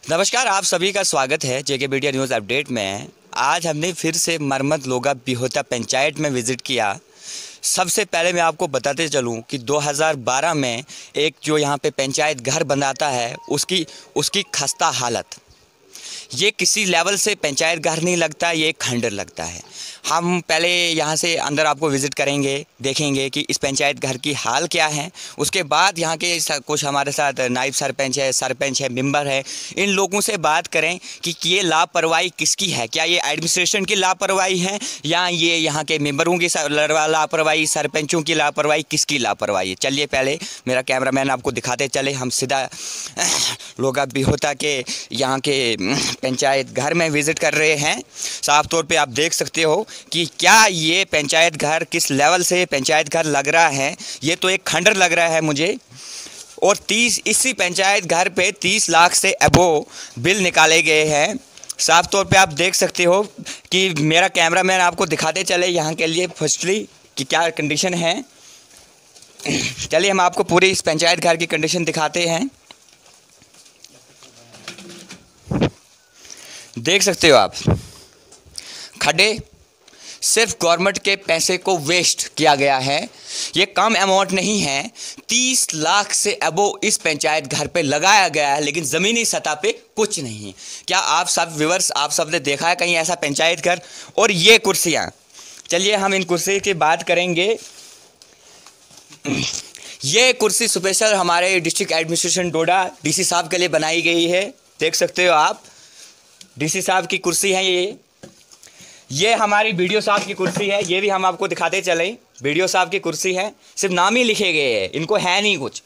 नमस्कार, आप सभी का स्वागत है जेके मीडिया न्यूज़ अपडेट में। आज हमने फिर से मरमत लोगा बिहोता पंचायत में विज़िट किया। सबसे पहले मैं आपको बताते चलूं कि 2012 में एक जो यहाँ पे पंचायत घर बनाता है उसकी खस्ता हालत। ये किसी लेवल से पंचायत घर नहीं लगता, ये एक खंडर लगता है। हम पहले यहाँ से अंदर आपको विज़िट करेंगे, देखेंगे कि इस पंचायत घर की हाल क्या है। उसके बाद यहाँ के कुछ हमारे साथ नायब सरपंच है, मेंबर है, इन लोगों से बात करें कि ये लापरवाही किसकी है। क्या ये एडमिनिस्ट्रेशन की लापरवाही है या ये यहाँ के मेंबरों की लापरवाही, सरपंचों की लापरवाही, किसकी लापरवाही है। चलिए पहले मेरा कैमरामैन आपको दिखाते चले। हम सीधा लोगा बिहोता के यहाँ के पंचायत घर में विज़िट कर रहे हैं। साफ तौर पे आप देख सकते हो कि क्या ये पंचायत घर किस लेवल से पंचायत घर लग रहा है। ये तो एक खंडर लग रहा है मुझे। और इसी पंचायत घर पे 30 लाख से अबोव बिल निकाले गए हैं। साफ तौर पे आप देख सकते हो कि मेरा कैमरामैन आपको दिखाते चले यहाँ के लिए फर्स्टली कि क्या कंडीशन है। चलिए हम आपको पूरी इस पंचायत घर की कंडीशन दिखाते हैं। देख सकते हो आप, खड्डे सिर्फ गवर्नमेंट के पैसे को वेस्ट किया गया है। ये कम अमाउंट नहीं है, 30 लाख से अबोव इस पंचायत घर पे लगाया गया है, लेकिन ज़मीनी सतह पे कुछ नहीं। क्या आप सब व्यूअर्स, आप सब ने देखा है कहीं ऐसा पंचायत घर? और ये कुर्सियाँ, चलिए हम इन कुर्सी की बात करेंगे। ये कुर्सी स्पेशल हमारे डिस्ट्रिक्ट एडमिनिस्ट्रेशन डोडा डीसी साहब के लिए बनाई गई है। देख सकते हो आप, डीसी साहब की कुर्सी है ये हमारी बीडीओ साहब की कुर्सी है। ये भी हम आपको दिखाते चलें, बीडीओ साहब की कुर्सी है, सिर्फ नाम ही लिखे गए हैं, इनको है नहीं कुछ।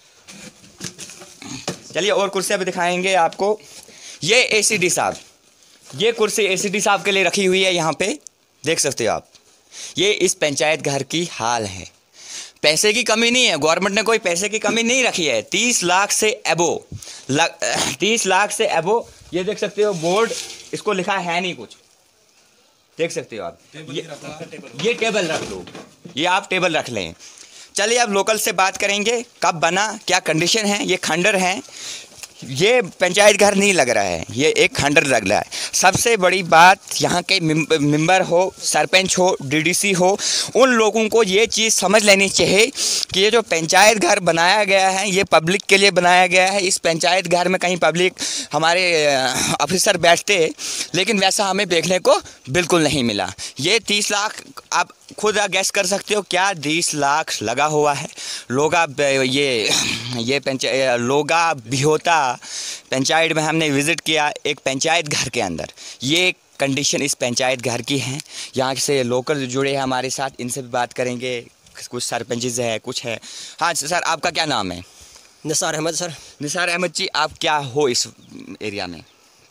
चलिए और कुर्सियाँ भी दिखाएंगे आपको। ये एसीडी साहब, ये कुर्सी एसीडी साहब के लिए रखी हुई है यहाँ पे, देख सकते हो आप। ये इस पंचायत घर की हाल है। पैसे की कमी नहीं है, गवर्नमेंट ने कोई पैसे की कमी नहीं रखी है। 30 लाख से अबोव 30 लाख से अबोव ये देख सकते हो बोर्ड, इसको लिखा है नहीं कुछ, देख सकते हो आप। ये टेबल रख लो, ये आप टेबल रख लें। चलिए अब लोकल से बात करेंगे, कब बना, क्या कंडीशन है। ये खंडर है, ये पंचायत घर नहीं लग रहा है, ये एक खंडर लग रहा है। सबसे बड़ी बात, यहाँ के मेंबर हो, सरपंच हो, डीडीसी हो, उन लोगों को ये चीज़ समझ लेनी चाहिए कि ये जो पंचायत घर बनाया गया है ये पब्लिक के लिए बनाया गया है। इस पंचायत घर में कहीं पब्लिक हमारे ऑफिसर बैठते, लेकिन वैसा हमें देखने को बिल्कुल नहीं मिला। ये 30 लाख आप खुद गैस कर सकते हो क्या 30 लाख लगा हुआ है। लोगा लोगा बिहोता पंचायत में हमने विज़िट किया, एक पंचायत घर के अंदर। ये कंडीशन इस पंचायत घर की है। यहाँ से लोकल जुड़े हैं हमारे साथ, इनसे भी बात करेंगे। कुछ सरपंचेस है, कुछ है। हाँ सर, आपका क्या नाम है? निसार अहमद सर। निसार अहमद जी, आप क्या हो इस एरिया में?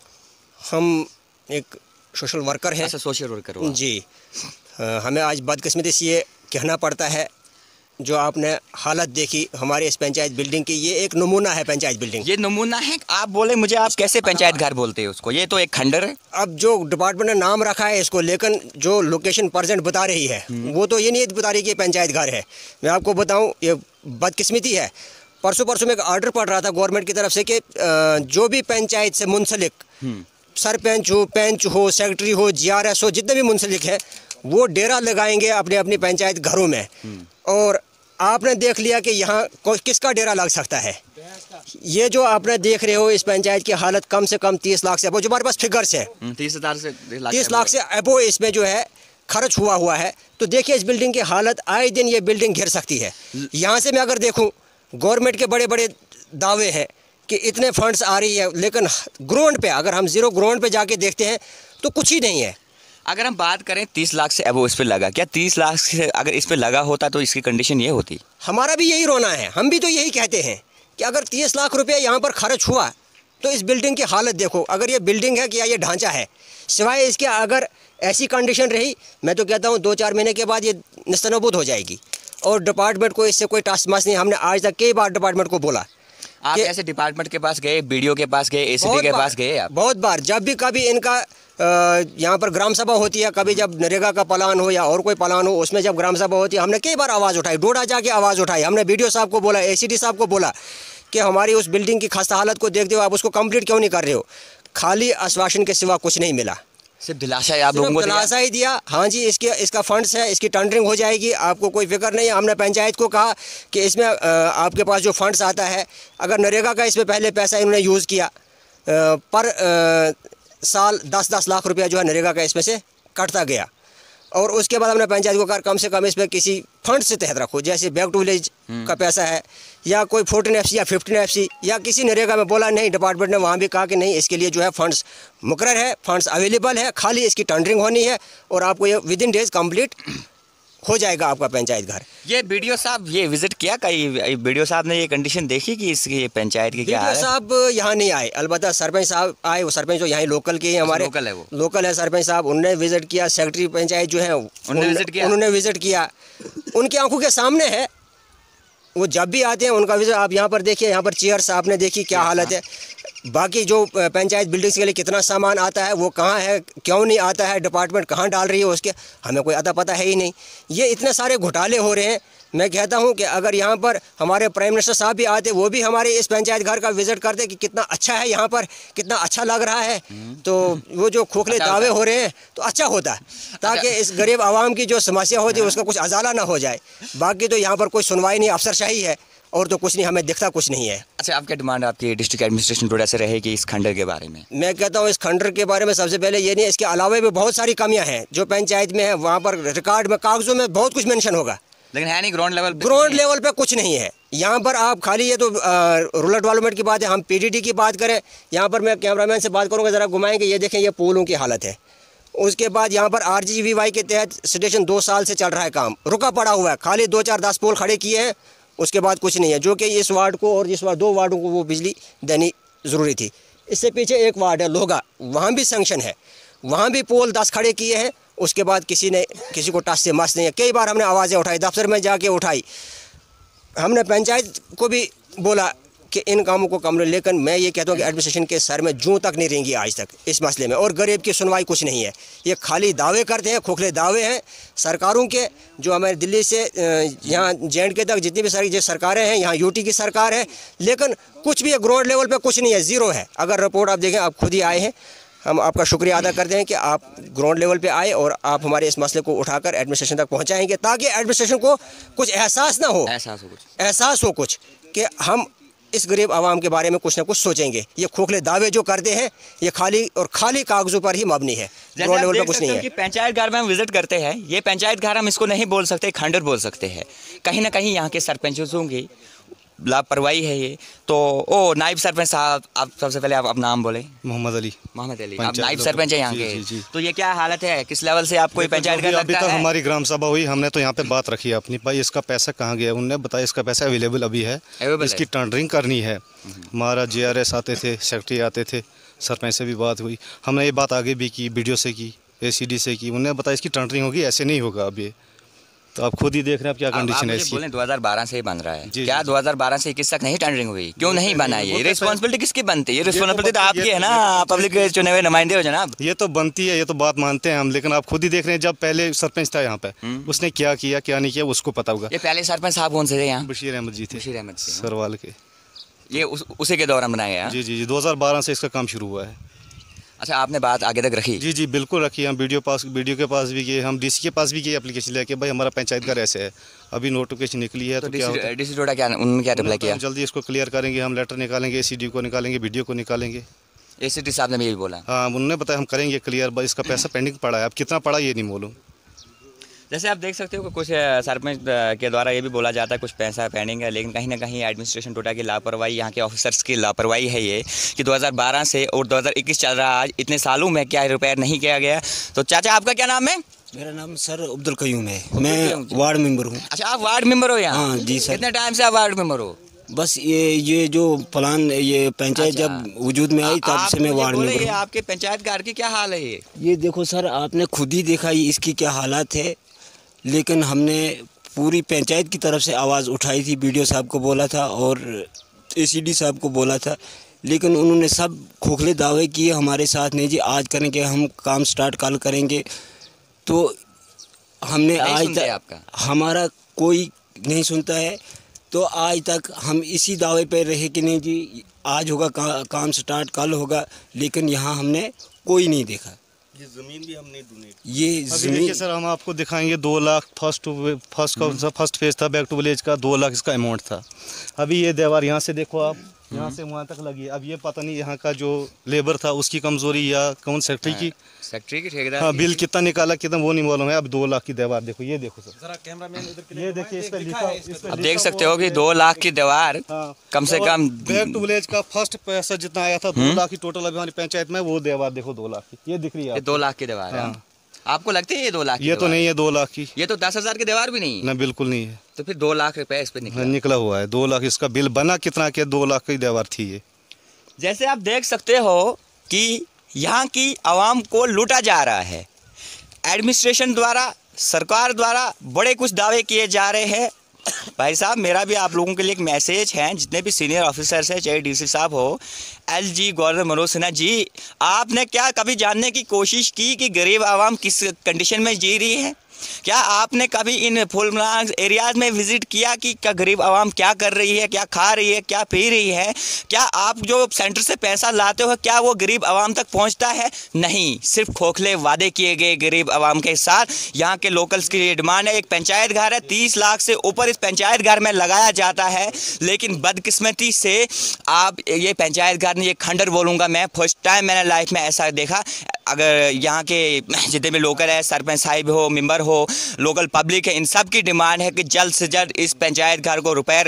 हम एक सोशल वर्कर हैं। अच्छा, सोशल वर्कर हो जी। हमें आज बदकिस्मती से ये कहना पड़ता है, जो आपने हालत देखी हमारे इस पंचायत बिल्डिंग की, ये एक नमूना है पंचायत बिल्डिंग। ये नमूना है? आप बोले मुझे, आप कैसे पंचायत घर बोलते हैं उसको? ये तो एक खंडर है। अब जो डिपार्टमेंट ने नाम रखा है इसको, लेकिन जो लोकेशन प्रेजेंट बता रही है वो तो ये नहीं बता रही कि पंचायत घर है। मैं आपको बताऊं, ये बदकिस्मती है। परसों में एक ऑर्डर पड़ रहा था गवर्नमेंट की तरफ से कि जो भी पंचायत से मुंसलिक सरपंच हो, पंच हो, सेक्रेटरी हो, GRS हो, जितने भी मुंसलिक है वो डेरा लगाएंगे अपने अपनी पंचायत घरों में। और आपने देख लिया कि यहाँ किसका डेरा लग सकता है। ये जो आपने देख रहे हो इस पंचायत की हालत, कम से कम 30 लाख से अबो, जो हमारे पास फिगर्स है 30 लाख से अबो इसमें जो है खर्च हुआ है। तो देखिए इस बिल्डिंग की हालत, आए दिन ये बिल्डिंग गिर सकती है। यहाँ से मैं अगर देखूँ, गवर्नमेंट के बड़े बड़े दावे हैं कि इतने फंड्स आ रही है, लेकिन ग्राउंड पे अगर हम जीरो ग्राउंड पे जाके देखते हैं तो कुछ ही नहीं है। अगर हम बात करें 30 लाख से अबोव इस पे लगा, क्या 30 लाख से अगर इस पे लगा होता तो इसकी कंडीशन ये होती? हमारा भी यही रोना है, हम भी तो यही कहते हैं कि अगर 30 लाख रुपये यहाँ पर खर्च हुआ तो इस बिल्डिंग की हालत देखो। अगर ये बिल्डिंग है कि या ये ढांचा है, सिवाय इसके अगर ऐसी कंडीशन रही, मैं तो कहता हूँ 2-4 महीने के बाद ये निस्तनबूद हो जाएगी। और डिपार्टमेंट को इससे कोई टास्क मास नहीं। हमने आज तक कई बार डिपार्टमेंट को बोला। आप ऐसे डिपार्टमेंट के पास गए, बीडीओ के पास गए, एसीडी के पास गए आप? बहुत बार, जब भी कभी इनका यहाँ पर ग्राम सभा होती है, कभी जब नरेगा का प्लान हो या और कोई प्लान हो, उसमें जब ग्राम सभा होती है, हमने कई बार आवाज़ उठाई, डोडा जाके आवाज़ उठाई। हमने बीडीओ साहब को बोला, एसीडी साहब को बोला कि हमारी उस बिल्डिंग की खस्ता हालत को देखते हुए आप उसको कंप्लीट क्यों नहीं कर रहे हो। खाली आश्वासन के सिवा कुछ नहीं मिला, सिर्फ दिलासा ही आप लोगों को दिलासा ही दिया। हाँ जी, इसका फंड्स है, इसकी टेंडरिंग हो जाएगी, आपको कोई फिक्र नहीं है। हमने पंचायत को कहा कि इसमें आपके पास जो फंड्स आता है, अगर नरेगा का इसमें पहले पैसा इन्होंने यूज़ किया, पर साल 10-10 लाख रुपया जो है नरेगा का इसमें से कटता गया। और उसके बाद हमने पंचायत को कहा कम से कम इसमें किसी फंड से तहत रखो, जैसे बैक टू विलेज का पैसा है, या कोई 14 FC या 15 FC या किसी नरेगा में। बोला नहीं, डिपार्टमेंट ने वहाँ भी कहा कि नहीं, इसके लिए जो है फंड्स मुकर्रर है, फंड्स अवेलेबल है, खाली इसकी टेंडरिंग होनी है और आपको ये विदिन डेज कंप्लीट हो जाएगा आपका पंचायत घर। ये बीडीओ साहब ये विजिट किया, कई बीडीओ साहब ने ये कंडीशन देखी कि इसकी पंचायत की क्या है? बीडीओ साहब यहाँ नहीं आए, अलबत्ता सरपंच साहब आए। वो सरपंच जो यहाँ लोकल के हैं, हमारे लोकल है सरपंच साहब, उन्होंने विजिट किया। सेक्रेटरी पंचायत जो है उन्होंने विजिट किया। उनकी आंखों के सामने है, वो जब भी आते हैं उनका विजिट आप यहाँ पर देखिए। यहाँ पर चेयर्स आपने देखी क्या हालत है। बाकी जो पंचायत बिल्डिंग्स के लिए कितना सामान आता है, वो कहाँ है, क्यों नहीं आता है, डिपार्टमेंट कहाँ डाल रही है उसके, हमें कोई अता पता है ही नहीं। ये इतने सारे घोटाले हो रहे हैं। मैं कहता हूं कि अगर यहाँ पर हमारे प्राइम मिनिस्टर साहब भी आते, वो भी हमारे इस पंचायत घर का विजिट करते कि कितना अच्छा है यहाँ पर, कितना अच्छा लग रहा है, तो वो जो खोखले दावे हो रहे हैं तो अच्छा होता, ताकि इस गरीब आवाम की जो समस्या होती है उसका कुछ अजाला ना हो जाए। बाकी तो यहाँ पर कोई सुनवाई नहीं, अफसरशाही है और तो कुछ नहीं, हमें दिखता कुछ नहीं है। अच्छा, आपकी डिमांड आपकी डिस्ट्रिक्ट एडमिनिस्ट्रेशन डोडा से रहेगी इस खंडर के बारे में? मैं कहता हूँ इस खंडर के बारे में सबसे पहले ये नहीं, इसके अलावा भी बहुत सारी कमियाँ हैं जो पंचायत में है। वहाँ पर रिकॉर्ड में, कागजों में बहुत कुछ मेंशन होगा, लेकिन है नहीं ग्राउंड लेवल पे कुछ नहीं है। यहाँ पर आप खाली ये तो रूरल डेवलपमेंट की बात है, हम PDD की बात करें, यहाँ पर मैं कैमरामैन से बात करूँगा, ज़रा घुमाएंगे, ये देखें ये पुलों की हालत है। उसके बाद यहाँ पर RGVY के तहत स्टेशन 2 साल से चल रहा है, काम रुका पड़ा हुआ है, खाली 2-4-10 पोल खड़े किए हैं, उसके बाद कुछ नहीं है। जो कि इस वार्ड को और इस वार्ड 2 वार्डों को वो बिजली देनी ज़रूरी थी। इससे पीछे एक वार्ड है लोगा, वहाँ भी सैंक्शन है, वहाँ भी पोल 10 खड़े किए हैं, उसके बाद किसी को टस से मस नहीं है। कई बार हमने आवाज़ें उठाई, दफ्तर में जाके उठाई, हमने पंचायत को भी बोला कि इन कामों को कम, लेकिन मैं ये कहता हूँ कि एडमिनिस्ट्रेशन के सर में जूं तक नहीं रेंगी आज तक इस मसले में, और गरीब की सुनवाई कुछ नहीं है। ये खाली दावे करते हैं, खोखले दावे हैं सरकारों के, जो हमारे दिल्ली से यहाँ JNK तक जितनी भी सारी सरकारें हैं, यहाँ UT की सरकार है, लेकिन कुछ भी ग्राउंड लेवल पे कुछ नहीं है, ज़ीरो है। अगर रिपोर्ट आप देखें, आप खुद ही आए हैं, हम आपका शुक्रिया अदा करते हैं कि आप ग्राउंड लेवल पे आए और आप हमारे इस मसले को उठाकर एडमिनिस्ट्रेशन तक पहुँचाएँगे, ताकि एडमिनिस्ट्रेशन को कुछ एहसास ना हो, एहसास हो कुछ कि हम इस गरीब आवाम के बारे में कुछ ना कुछ सोचेंगे। ये खोखले दावे जो करते हैं, ये खाली कागजों पर ही मबनी है, ग्राउंड लेवल पर कुछ नहीं है। पंचायत घर में हम विजिट करते हैं, ये पंचायत घर हम इसको नहीं बोल सकते, खंडर बोल सकते हैं। कहीं ना कहीं यहाँ के सरपंचों की लापरवाही है ये तो। ओ नायब सरपंच साहब, आप सबसे पहले आप नाम बोले। मोहम्मद अली, आप नायब सरपंच है यहाँ के। जी। तो ये क्या हालत है, किस लेवल से आपको पंचायत घर लगता है? अभी तक हमारी ग्राम सभा हुई, हमने तो यहाँ पे बात रखी अपनी, भाई इसका पैसा कहाँ गया, उन्होंने बताया इसका पैसा अवेलेबल अभी है, इसकी टेंडरिंग करनी है। हमारा JRS आते थे, सेक्रेटरी आते थे, सरपंच से भी बात हुई, हमने ये बात आगे भी की, BDO से की, ACD से की, उन्होंने बताया इसकी टेंडरिंग होगी, ऐसे नहीं होगा अभी। तो आप खुद ही देख रहे हैं आप क्या कंडीशन है इसकी। 2012 से ही बन रहा है, क्या 2012 से 21 तक नहीं टेंडरिंग हुई? क्यों नहीं बना? ये रिस्पांसिबिलिटी किसकी बनती है? ये रिस्पांसिबिलिटी तो आपकी है ना, पब्लिक के चुने हुए नुमाइंदे हो जनाब। ये तो बनती है, ये तो बात मानते हैं हम, लेकिन आप खुद ही देख रहे हैं, जब पहले सरपंच था यहाँ पे, उसने क्या किया क्या नहीं किया उसको पता होगा। ये पहले सरपंच साहब कौन से थे यहाँ? बशीर अहमद जी थे, बशीर अहमद सरवाल के। ये उसी के दौरान बनाया? जी जी जी, 2012 से इसका काम शुरू हुआ है। अच्छा, आपने बात आगे तक रखी? जी जी बिल्कुल रखी। हम BDO के पास भी गए, हम DC के पास भी गए एप्लीकेशन लेके, भाई हमारा पंचायत घर ऐसे है, अभी नोटिफिकेशन निकली है, तो क्या DC डोडा क्या उन्होंने क्या रिप्लाई किया? जल्दी इसको क्लियर करेंगे, हम लेटर निकालेंगे, ACD को निकालेंगे, BDO को निकालेंगे। ACD साहब ने भी यही बोला? हाँ, उन्होंने बताया हम करेंगे क्लियर, बस इसका पैसा पेंडिंग पड़ा है, अब कितना पड़ा ये नहीं मालूम। जैसे आप देख सकते हो कि कुछ सरपंच के द्वारा ये भी बोला जाता है कुछ पैसा पेंडिंग है, लेकिन कहीं ना कहीं एडमिनिस्ट्रेशन टोटा की लापरवाही, यहाँ के ऑफिसर्स की लापरवाही है ये कि 2012 से और 2021 चल रहा है, आज इतने सालों में क्या रिपेयर नहीं किया गया। तो चाचा आपका क्या नाम है? मेरा नाम सर अब्दुल कयूम है, मैं वार्ड मेंबर हूँ। अच्छा, आप वार्ड मेंबर हो यहाँ? हाँ जी सर। कितने टाइम से आप वार्ड मेंबर हो? बस ये जो प्लान, ये पंचायत जब वजूद में आई तब से मैं वार्ड मेंबर हूँ। आपके पंचायत घर की क्या हाल है? ये देखो सर, आपने खुद ही देखा इसकी क्या हालात है, लेकिन हमने पूरी पंचायत की तरफ से आवाज़ उठाई थी, BDO साहब को बोला था और ACD साहब को बोला था, लेकिन उन्होंने सब खोखले दावे किए हमारे साथ। नहीं जी आज करेंगे, हम काम स्टार्ट कल करेंगे। तो हमने आज तक हमारा कोई नहीं सुनता है। तो आज तक हम इसी दावे पे रहे कि नहीं जी आज होगा काम स्टार्ट, कल होगा, लेकिन यहाँ हमने कोई नहीं देखा। ये ज़मीन भी हमने डोनेट, ये ज़मीन देखिए सर, हम आपको दिखाएंगे 2 लाख फर्स्ट फेज था बैक टू विलेज का, 2 लाख इसका अमाउंट था। अभी ये दीवार यहाँ से देखो आप, यहाँ से वहाँ तक लगी है। अब ये पता नहीं यहाँ का जो लेबर था उसकी कमजोरी या कौन सेक्रेटरी की ठेकेदार, हाँ, बिल कितना निकाला कितना वो नहीं मालूम है। अब 2 लाख की दीवार देखो, ये देखो सर, जरा कैमरामैन इधर, ये देखिए इस पे लिखा, अब देख सकते हो कि 2 लाख की दीवार, हाँ, कम से कम बैक टू विलेज का फर्स्ट पैसा जितना आया था 2 लाख की टोटल अभी हमारी पंचायत में, वो दीवार देखो 2 लाख की, ये दिख रही है 2 लाख की दीवार है। आपको लगती है ये 2 लाख की? ये तो नहीं है 2 लाख की, ये तो 10,000 की दीवार भी नहीं है ना, बिल्कुल नहीं है। तो फिर 2 लाख रुपए इस पे निकला हुआ है। 2 लाख इसका बिल बना कितना के 2 लाख की दीवार थी ये। जैसे आप देख सकते हो कि यहाँ की आवाम को लूटा जा रहा है, एडमिनिस्ट्रेशन द्वारा, सरकार द्वारा बड़े कुछ दावे किए जा रहे हैं। भाई साहब, मेरा भी आप लोगों के लिए एक मैसेज है, जितने भी सीनियर ऑफिसर्स हैं, चाहे डीसी साहब हो, एसजी गवर्नर मनोज सिन्हा जी, आपने क्या कभी जानने की कोशिश की कि गरीब आवाम किस कंडीशन में जी रही है? क्या आपने कभी इन फुलमनाग एरियाज में विजिट किया कि क्या गरीब आवाम क्या कर रही है, क्या खा रही है, क्या पी रही है? क्या आप जो सेंटर से पैसा लाते हो क्या वो गरीब आवाम तक पहुंचता है? नहीं, सिर्फ खोखले वादे किए गए गरीब आवाम के साथ। यहाँ के लोकल्स की डिमांड है, एक पंचायत घर है, 30 लाख से ऊपर इस पंचायत घर में लगाया जाता है, लेकिन बदकिस्मती से आप ये पंचायत घर ने, ये खंडर बोलूँगा मैं, फर्स्ट टाइम मैंने लाइफ में ऐसा देखा। अगर यहाँ के जितने भी लोकल है, सरपंच साहिब हो, मेंबर हो, लोकल पब्लिक है, इन सब की डिमांड है कि जल्द से जल्द इस पंचायत घर को रिपेयर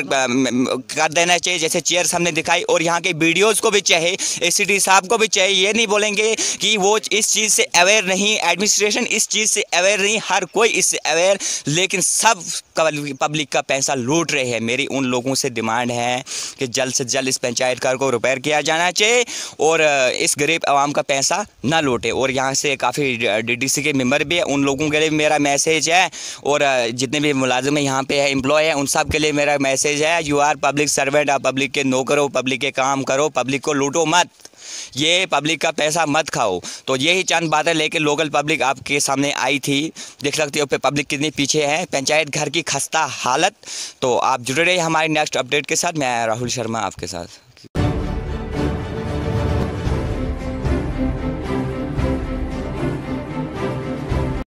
कर देना चाहिए, जैसे चेयर्स हमने दिखाई। और यहाँ के वीडियोज़ को भी चाहिए, एसीडी साहब को भी चाहिए। ये नहीं बोलेंगे कि वो इस चीज़ से अवेयर नहीं, एडमिनिस्ट्रेशन इस चीज़ से अवेयर नहीं, हर कोई इससे अवेयर, लेकिन सब पब्लिक का पैसा लूट रहे हैं। मेरी उन लोगों से डिमांड है कि जल्द से जल्द इस पंचायत घर को रिपेयर किया जाना चाहिए और इस गरीब आवाम का पैसा ना लूटे। और यहाँ से काफ़ी डीडीसी के मेंबर भी है, उन लोगों के लिए मेरा मैसेज है, और जितने भी मुलाजिम यहाँ पे है, एम्प्लॉय है, उन सब के लिए मेरा मैसेज है, यू आर पब्लिक सर्वेंट, आप पब्लिक के नौकर हो, पब्लिक के काम करो, पब्लिक को लूटो मत, ये पब्लिक का पैसा मत खाओ। तो यही चंद बातें लेके लोकल पब्लिक आपके सामने आई थी। देख सकते हो पब्लिक कितनी पीछे है, पंचायत घर की खस्ता हालत। तो आप जुड़े रहिए हमारे नेक्स्ट अपडेट के साथ। मैं राहुल शर्मा आपके साथ।